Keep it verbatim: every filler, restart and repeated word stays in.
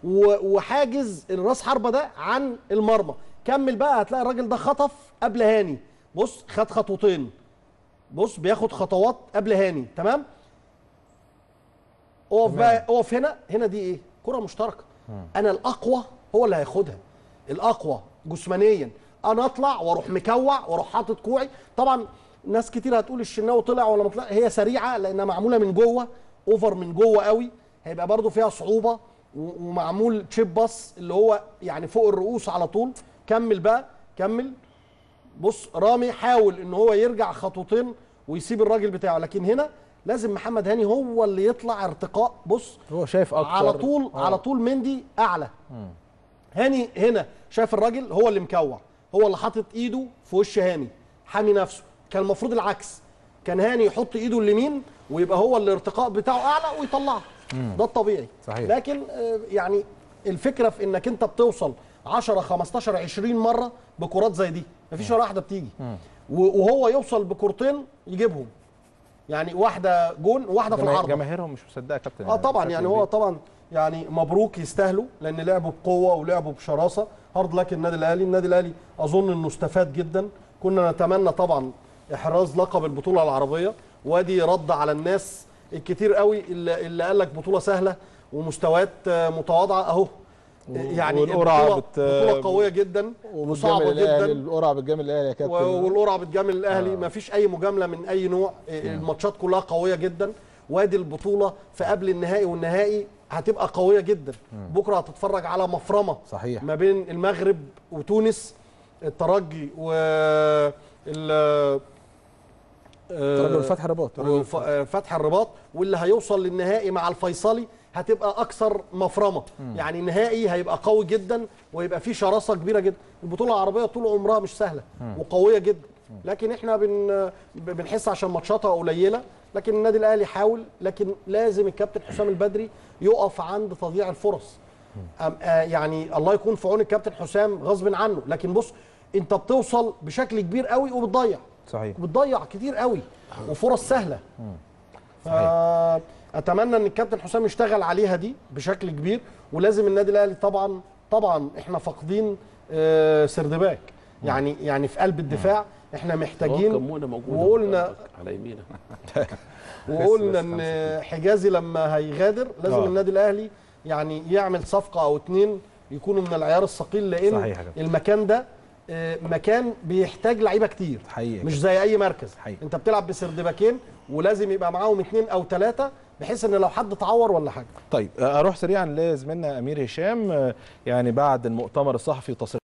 وحاجز الراس حربه ده عن المرمى. كمل بقى هتلاقي الراجل ده خطف قبل هاني، بص خد خطوتين، بص بياخد خطوات قبل هاني. تمام، اقف بقى، اقف هنا. هنا دي ايه؟ كره مشتركه. انا الاقوى هو اللي هياخدها، الاقوى جسمانيا. انا اطلع واروح مكوع واروح حاطط كوعي. طبعا ناس كتير هتقول الشناوي طلع ولا ما طلع، هي سريعه لانها معموله من جوه، اوفر من جوه قوي، هيبقى برده فيها صعوبه، ومعمول تشيب باص اللي هو يعني فوق الرؤوس على طول. كمل بقى، كمل. بص رامي حاول ان هو يرجع خطوتين ويسيب الراجل بتاعه، لكن هنا لازم محمد هاني هو اللي يطلع ارتقاء. بص هو شايف اكتر على طول أوه. على طول مندي اعلى. مم. هاني هنا شاف الراجل هو اللي مكوع، هو اللي حاطط ايده في وش هاني حامي نفسه. كان المفروض العكس، كان هاني يحط ايده اليمين ويبقى هو الارتقاء بتاعه اعلى ويطلعه. مم. ده الطبيعي. صحيح. لكن يعني الفكره في انك انت بتوصل عشرة خمستاشر عشرين مره بكرات زي دي، مفيش ولا واحده بتيجي. مم. وهو يوصل بكورتين يجيبهم، يعني واحده جون وواحده في العارضه. جماهيرهم مش مصدقه يا كابتن. اه طبعا يعني هو طبعا يعني مبروك، يستاهلوا لان لعبوا بقوه ولعبوا بشراسه. هارد لك النادي الاهلي. النادي الاهلي اظن انه استفاد جدا. كنا نتمنى طبعا احراز لقب البطوله العربيه، وادي رد على الناس الكتير قوي اللي, اللي قال لك بطوله سهله ومستويات متواضعه. اهو يعني والقرعه بت... بطوله قويه جدا وصعبه جدا. القرعه بتجامل الاهلي يا كابتن، والقرعه بتجامل الاهلي. آه. ما فيش اي مجامله من اي نوع. آه. الماتشات كلها قويه جدا، وادي البطوله في قبل النهائي والنهائي هتبقى قويه جدا. م. بكره هتتفرج على مفرمه صحيح ما بين المغرب وتونس، الترجي و ال الترجي والفتح الرباط فتح الرباط، واللي هيوصل للنهائي مع الفيصلي هتبقى اكثر مفرمه. م. يعني نهائي هيبقى قوي جدا ويبقى فيه شراسه كبيره جدا. البطوله العربيه طول عمرها مش سهله م. وقويه جدا، لكن احنا بن بنحس عشان ماتشاتها قليله. لكن النادي الاهلي حاول، لكن لازم الكابتن حسام البدري يقف عند تضييع الفرص. يعني الله يكون في عون الكابتن حسام غصب عنه، لكن بص انت بتوصل بشكل كبير قوي وبتضيع. صحيح، بتضيع كتير قوي وفرص سهله. صحيح. اتمنى ان الكابتن حسام يشتغل عليها دي بشكل كبير. ولازم النادي الاهلي طبعا طبعا احنا فاقدين سردباك، يعني يعني في قلب الدفاع احنا محتاجين. وقلنا على يمينه وقلنا ان حجازي لما هيغادر لازم أوه. النادي الاهلي يعني يعمل صفقه او اتنين يكونوا من العيار الثقيل، لان صحيح. المكان ده مكان بيحتاج لعيبه كتير حقيقة. مش زي اي مركز حقيقة. انت بتلعب بسردباكين ولازم يبقى معاهم اتنين او ثلاثه بحيث ان لو حد تعور ولا حاجه. طيب اروح سريعا لزميلنا امير هشام، يعني بعد المؤتمر الصحفي